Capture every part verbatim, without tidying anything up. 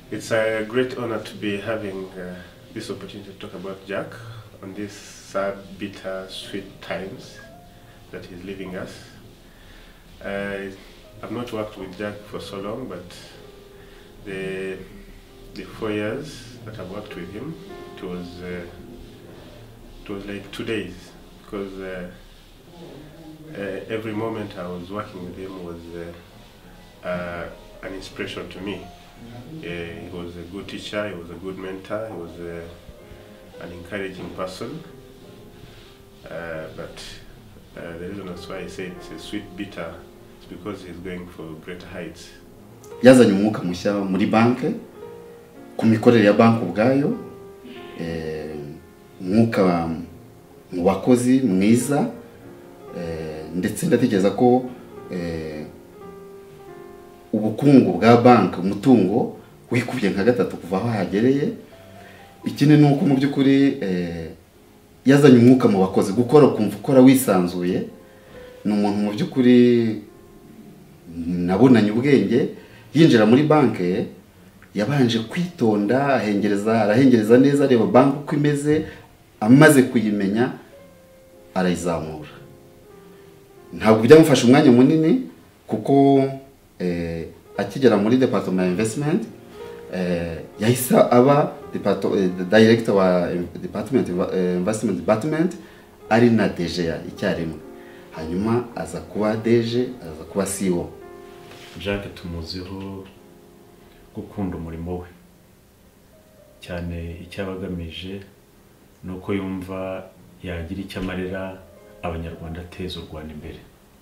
It's a great honor to be having uh, this opportunity to talk about Jack on these sad, bitter, sweet times that he's leaving us. Uh, I've not worked with Jack for so long, but the, the four years that I've worked with him, it was, uh, it was like two days, because uh, uh, every moment I was working with him was uh, uh, an inspiration to me. Uh, he was a good teacher, he was a good mentor, he was uh, an encouraging person. Uh, but uh, the reason that's why I say it's a sweet bitter is because he's going for greater heights. Yazanye umwuka mushya muri banke ku mikorere ya banke ubwayo, eh umwuka mu bakozi mwiza, eh ndetse ndatekereza ko eh ubukungu bwa banke umutungo wikubye nka gatatu kuva aho hagereye. Ikindi nuko mu byukuri eh yazanye umwuka mu bakozi gukora kumva ukora wisanzuye. Ni umuntu mu byukuri nabonanye ubwenge yinjira muri banke yabanje kwitonda ahengereza arahengereza neza areba banke uko imeze, amaze kuyimenya arayizamura. Ntabwo byamufasha umwanya munini kuko eh akigera muri department investment eh yahisa aba department director wa department investment department ari na D G ya icyarimwe, hanyuma aza kuba D G, aza kuba C E O. Jack tumuziho gukunda umurimo we cyane, icyabagamije nuko yumva yagira icyo amarira abanyarwanda ateza u Rwanda imbere.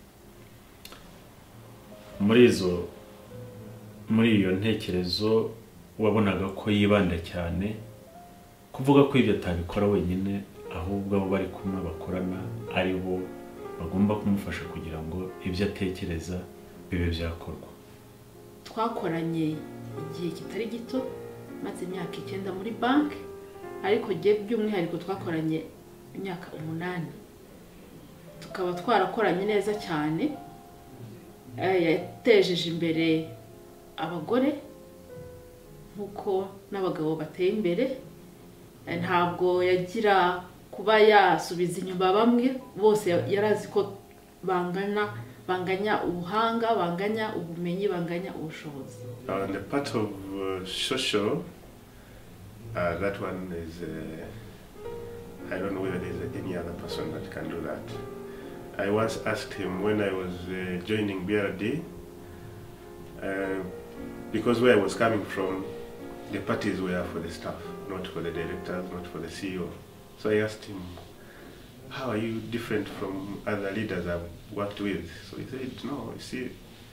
Muri izo muri iyo ntekerezo wabonaga ko yibanda cyane kuvuga ko ibyo atabikora wenyine, ahubwo abo bari kumwe bakorana ari bo bagomba kumufasha kugira ngo ibyo atekereza bibe byakorwa. Twakoranye igihe kitari gito, maze imyaka icyenda muri banki, ariko giye by'umwihariko twakoranye imyaka umunani. Tukaba twarakoranye neza cyane, yatejeje imbere abagore nkuko n'abagabo bateye imbere. Ntabwo yagira kuba yasubiza inyuma bamwe, bose yarazi ko bangana banganya ubuhanga, banganya ubumenyi, banganya ubushobozi. On the part of uh, social, uh, that one is uh, I don't know whether there's any other person that can do that. I once asked him when I was uh, joining B R D, uh, because where I was coming from, the parties were for the staff, not for the directors, not for the C E O. So I asked him, how are you different from other leaders I've worked with? So he said, no, you see,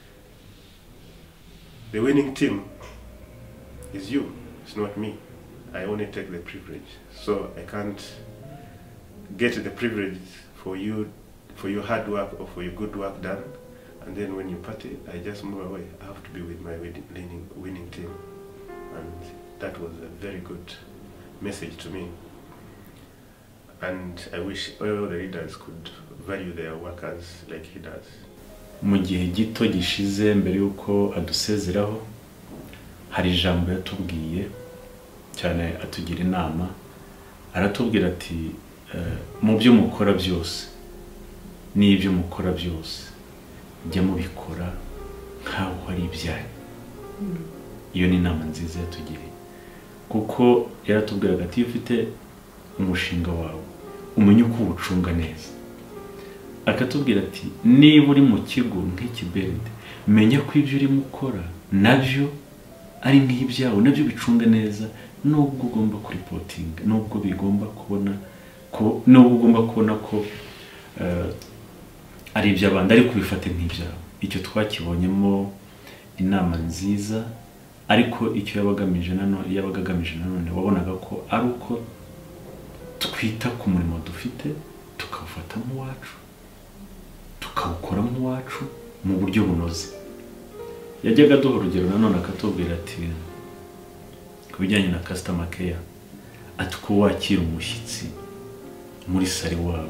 the winning team is you, it's not me. I only take the privilege. So I can't get the privilege for you, for your hard work or for your good work done. And then when you party, I just move away. I have to be with my winning, winning team. And that was a very good message to me. And I wish all the leaders could value their workers like he does. Mu gihe gito gishize mbere yuko adusezeraho, hari ijambo yatubwiye cyane, atugira inama. Aratubwira ati mu byo mukora byose n'ibyo mukora byose jya mubikora nkaho ari ibyanyu. Iyo ni inama nziza yatugiriye, kuko yaratubwiraga ati ufite umushinga wawe umenye uko uwucunga neza. Akatubwira ati niba uri mu kigo nk'iki B R D, menya ko ibyo urimo ukora nabyo ari nk'ibyawe, nabyo bicunga neza, nubwo ugomba kuripotinga, nubwo bigomba kubona ko nubwo ugomba kubona ko ari iby'abandi, ariko bifate nk'ibyawe. Icyo twakibonyemo inama nziza, ariko icyo yabagamije nanone yabagagamije nanone wabonaga ko ari uko twita ku murimo dufite tukawufata mu wacu, tukawukora mu wacu mu buryo bunoze. Yajyaga duha urugero nanone akatubwira ati ku bijyanye na customer care, ati ko wakira umushyitsi muri sari wawe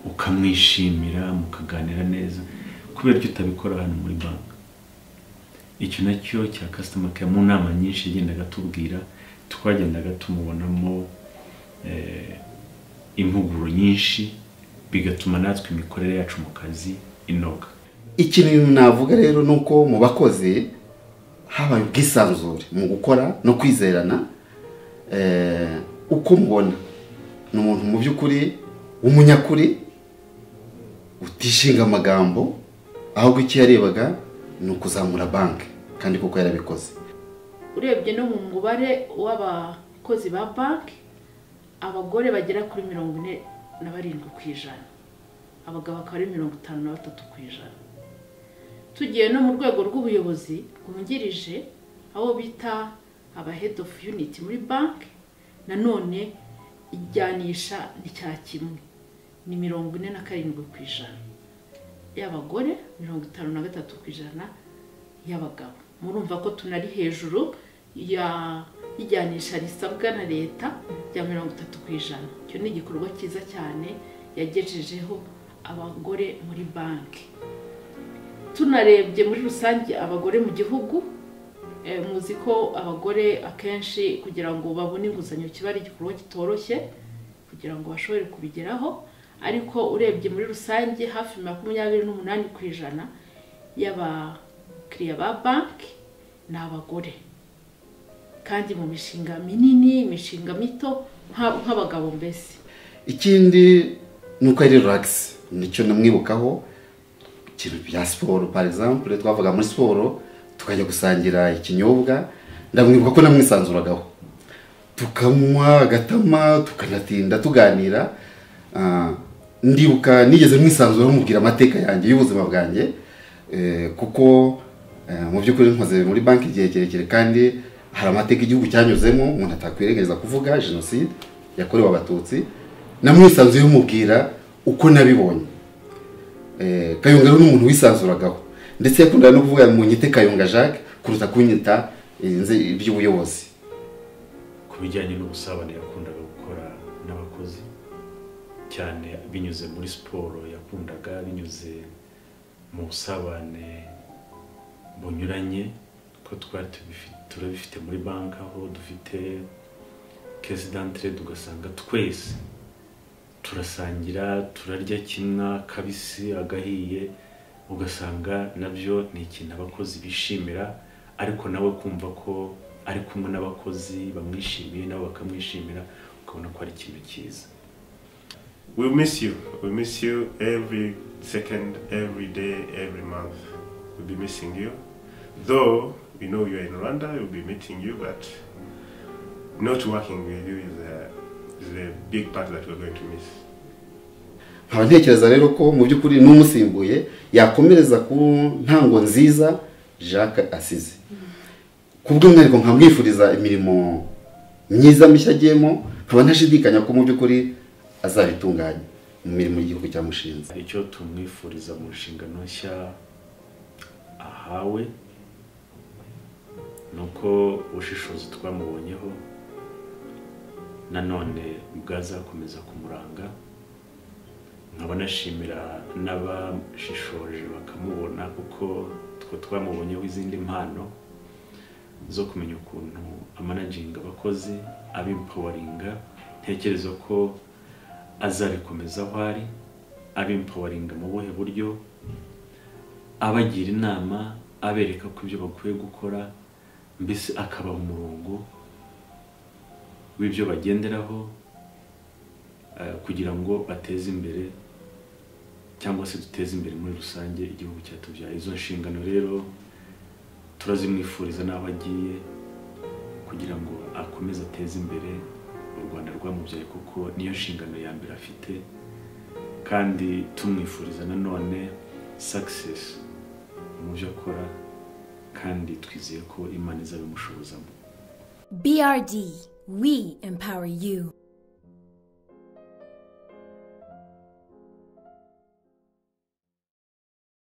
ukamwishimira mukaganira neza, kubera icyo utabikora hano muri banki. icyo nacyo cya customer care mu nama nyinshi yagendaga tubwira twagendaga tumubonamo eh, impuguro nyinshi bigatuma natwe imikorere yacu mu kazi inoga. Ikintu navuga rero nuko mu bakozi habaye ubwisanzure mu gukora no kwizerana. eh uko mubona ni umuntu mu by'ukuri w'umunyakuri utishinga amagambo, ahubwo icyo yarebaga ni ukuzamura banki kandi kuko yarabikoze. Urebye no mu mubare w'abakozi ba banki, abagore bagera kuri mirongo ine na barindwi ku ijana, abagabo bakaba ari mirongo itanu na batatu ku ijana. Tugiye no mu rwego rw'ubuyobozi rwungirije aho bita aba head of unit muri banki, nanone ijyanisha ni cya kimwe, ni mirongo ine na karindwi ku ijana y'abagore, mirongo itanu na gatatu ku ijana y'abagabo. Murumva ko tunari hejuru ya ijyanisha risabwa na leta ya mirongo itatu ku ijana. Cyo ni igikorwa cyiza cyane yagejejeho abagore muri banki. Tunarebye muri rusange abagore mu gihugu, e, muzi ko abagore akenshi kugira ngo babone inguzanyo kiba ari igikorwa kitoroshye kugira ngo bashobore kubigeraho, ariko urebye muri rusange hafi makumyabiri n'umunani ku ijana y'abakiriya ba banki ni abagore, kandi mu mishinga minini, imishinga mito nk'abagabo. Mbese ikindi nuko ari relax, nicyo namwibukaho. Ikintu bya siporo par exemple, twavuga muri siporo tukajya gusangira ikinyobwa, ndamwibuka ko namwisanzuragaho, tukanywa agatama tukanatinda tuganira. uh, ndibuka nigeze mwisanzura mubwira amateka yanjye y'ubuzima bwanjye, eh, kuko uh, mu by'ukuri nkoze muri banki igihe kirekire kandi hari amateka igihugu cyanyuzemo umuntu atakwirengereza kuvuga, jenoside yakorewe abatutsi. Namwisanzuye mubwira uko nabibonye. eh Kayonga rero n'umuntu wisanzuragaho, ndetse yakundaga no kuvuga mu nyite Kayonga Jacques kuruta kunyita inze iby'ubuyobozi. Ku bijyanye n'ubusabane yakundaga gukora n'abakozi cyane binyuze muri siporo, yakundaga binyuze mu busabane bunyuranye ko twari turabifite muri banki, aho dufite caisse d'entrée tugasanga twese turasangira, turarya kimwe, kabisi agahiye, ugasanga nabyo ni ikintu abakozi bishimira, ariko nawe kumva ko ari kumwe n'abakozi bamwishimiye nabo bakamwishimira, ukabona ko ari ikintu cyiza. We miss you. We miss you every second, every day, every month. We'll be missing you. Though we know you're in Rwanda, we'll be meeting you, but not working with you is a, is a big part that we're going to miss. Nkaba ntekereza rero ko mu by'ukuri n'umusimbuye yakomereza ku ntango nziza Jacques asize. Kubw'umwihariko nkamwifuriza imirimo myiza mishya agiyemo, nkaba ntashidikanya ko mu by'ukuri azabitunganya mu mirimo y'igihugu cyamushinze. Icyo tumwifuriza mu nshingano nshya ahawe nuko ubushishozi twamubonyeho nanone bwazakomeza kumuranga. Nkaba nashimira n'abashishoje bakamubona, kuko twe twamubonyeho izindi mpano zo kumenya ukuntu amanaginga abakozi, abimpawaringa. Ntekereza ko azabikomeza aho ari, abimpawaringa mu buhe buryo, abagira inama, abereka ko ibyo bakwiye gukora, mbese akabaha umurongo w'ibyo bagenderaho kugira ngo bateze imbere cyangwa se duteze imbere muri rusange igihugu cyatubyaye. Izo nshingano rero turazimwifuriza n'aho agiye, kugira ngo akomeze ateze imbere u Rwanda rwamubyaye, kuko niyo nshingano ya mbere afite, kandi tumwifuriza nanone success mu byo akora, kandi twizeye ko Imana izabimushobozamo. B R D, we empower you.